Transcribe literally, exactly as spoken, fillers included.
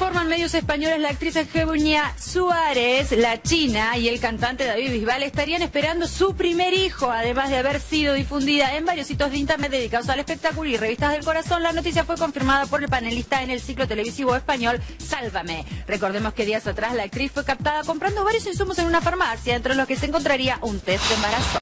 informan medios españoles, la actriz Eugenia Suárez, la china, y el cantante David Bisbal estarían esperando su primer hijo, además de haber sido difundida en varios sitios de internet dedicados al espectáculo y revistas del corazón. La noticia fue confirmada por el panelista en el ciclo televisivo español Sálvame. Recordemos que días atrás la actriz fue captada comprando varios insumos en una farmacia, entre los que se encontraría un test de embarazo.